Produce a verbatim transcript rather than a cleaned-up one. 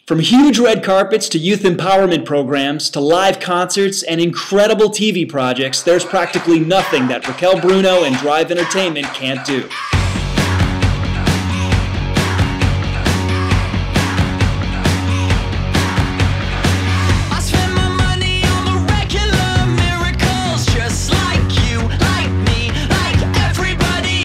From huge red carpets to youth empowerment programs to live concerts and incredible T V projects, there's practically nothing that Raquel Bruno and Drive Entertainment can't do.